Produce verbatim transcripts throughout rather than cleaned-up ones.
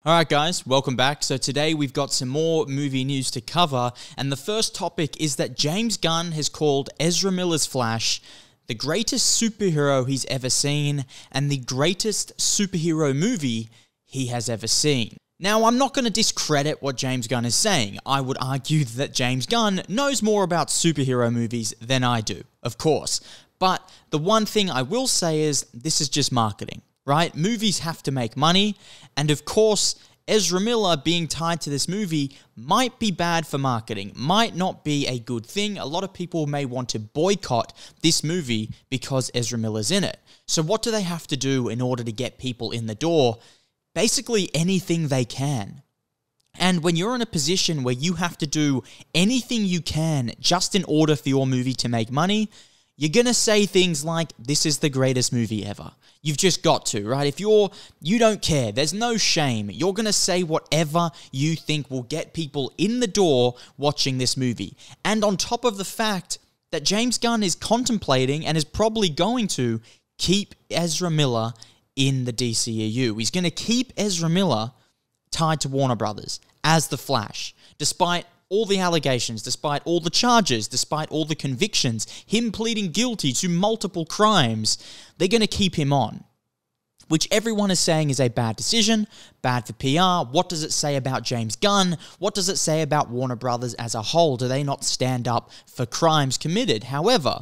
Alright guys, welcome back. So today we've got some more movie news to cover, and the first topic is that James Gunn has called Ezra Miller's Flash the greatest superhero he's ever seen, and the greatest superhero movie he has ever seen. Now, I'm not going to discredit what James Gunn is saying. I would argue that James Gunn knows more about superhero movies than I do, of course. But the one thing I will say is, this is just marketing. Right? Movies have to make money, and of course, Ezra Miller being tied to this movie might be bad for marketing, might not be a good thing. A lot of people may want to boycott this movie because Ezra Miller's in it. So what do they have to do in order to get people in the door? Basically anything they can. And when you're in a position where you have to do anything you can just in order for your movie to make money, you're going to say things like, this is the greatest movie ever. You've just got to, right? If you're, you don't care, there's no shame. You're going to say whatever you think will get people in the door watching this movie. And on top of the fact that James Gunn is contemplating and is probably going to keep Ezra Miller in the D C E U. He's going to keep Ezra Miller tied to Warner Brothers as the Flash, despite all the allegations, despite all the charges, despite all the convictions, him pleading guilty to multiple crimes, they're going to keep him on. Which everyone is saying is a bad decision, bad for P R. What does it say about James Gunn? What does it say about Warner Brothers as a whole? Do they not stand up for crimes committed? However,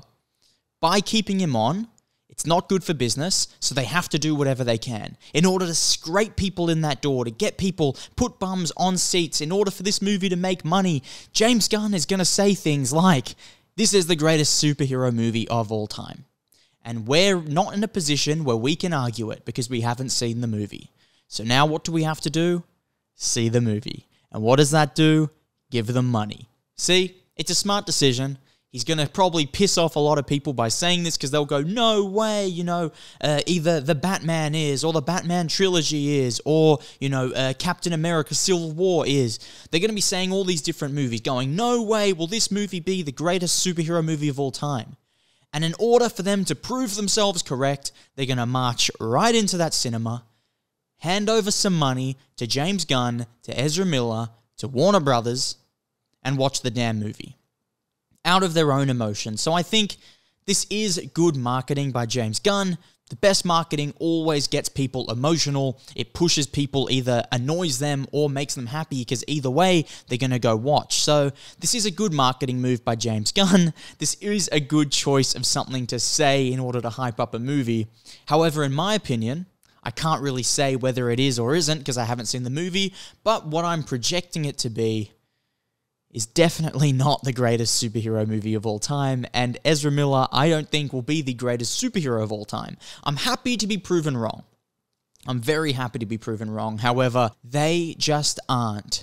by keeping him on, it's not good for business, so they have to do whatever they can in order to scrape people in that door, to get people, put bums on seats, in order for this movie to make money. James Gunn is going to say things like, this is the greatest superhero movie of all time. And we're not in a position where we can argue it because we haven't seen the movie. So now what do we have to do? See the movie. And what does that do? Give them money. See, it's a smart decision. He's going to probably piss off a lot of people by saying this because they'll go, no way, you know, uh, either the Batman is, or the Batman trilogy is, or, you know, uh, Captain America Civil War is. They're going to be saying all these different movies, going, no way will this movie be the greatest superhero movie of all time. And in order for them to prove themselves correct, they're going to march right into that cinema, hand over some money to James Gunn, to Ezra Miller, to Warner Brothers, and watch the damn movie out of their own emotion. So I think this is good marketing by James Gunn. The best marketing always gets people emotional. It pushes people, either annoys them or makes them happy, because either way, they're going to go watch. So this is a good marketing move by James Gunn. This is a good choice of something to say in order to hype up a movie. However, in my opinion, I can't really say whether it is or isn't because I haven't seen the movie, but what I'm projecting it to be is definitely not the greatest superhero movie of all time, and Ezra Miller, I don't think, will be the greatest superhero of all time. I'm happy to be proven wrong. I'm very happy to be proven wrong. However, they just aren't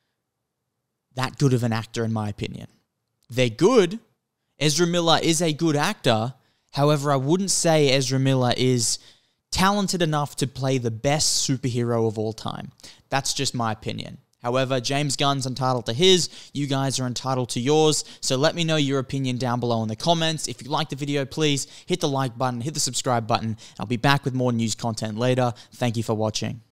that good of an actor, in my opinion. They're good. Ezra Miller is a good actor. However, I wouldn't say Ezra Miller is talented enough to play the best superhero of all time. That's just my opinion. However, James Gunn's entitled to his, you guys are entitled to yours, so let me know your opinion down below in the comments. If you liked the video, please hit the like button, hit the subscribe button. I'll be back with more news content later. Thank you for watching.